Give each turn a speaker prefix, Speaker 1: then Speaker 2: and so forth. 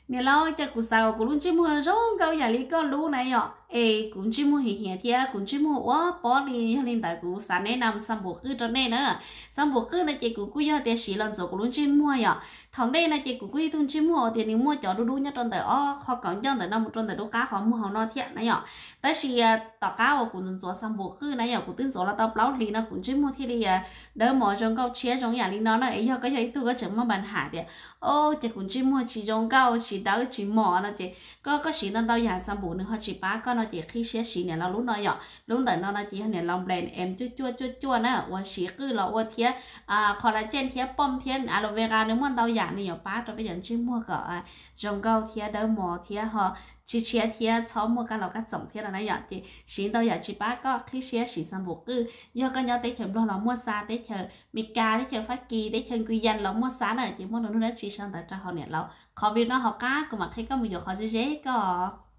Speaker 1: nè lo cho cụ sao cụ luôn chỉ mua rong câu nhà lý có lú này nhở ê cũng chỉ mua hiện hiện thì cũng chỉ mua quá bỏ đi nên tại cụ sáng nay nằm xong bộ cứ cho nên nữa xong bộ cứ này chị cụ cứ do tiền xí lần rồi cụ luôn chỉ mua nhở thằng đây này chị cụ cứ tuân chỉ mua tiền đi mua cho đu đu nhất trong đời khó còn cho đời năm một trong đời đu cá họ mua họ no thiệt này nhở tới khi tao cá của cụ dần dần xong bộ cứ này nhở cụ tin rồi là tao báo lý nó cũng chỉ mua thì đi đỡ mỏ trong câu chia trong nhà lý nó ấy do cái gì tôi có chừng mà bàn hải thì ô chị cũng chỉ mua chỉ trong câu chỉ đỡ chỉ mỏ nó chị có chỉ nên tao nhà xong bộ nữa họ chỉ bá có nó chỉ khi xé xí này nó lúc nói nhở lúc tại nó chỉ này lòng bền em chua nè và xí cứ là và thiệt khỏi là trên thiệt bom thiệt aloe vera nếu muốn tao nhà này nhở bá cho bây giờ chỉ mua cả trong câu thiệt đỡ mỏ thiệt họ chỉ chia thiệt sáu mua cái là cái tổng thiệt là này nhở thì xí tao nhà chỉ bá có khi xé xí xong bộ cứ do có nhau tới chừng lo nó mua xa tới chờ Mika tới chờ phát kỳ tới chờ quy danh nó mua xa nữa chỉ mua nó chỉ sang tại cho họ nè lâu khó biết nó họ cá cũng mà thấy có một giờ họ dễ dễ có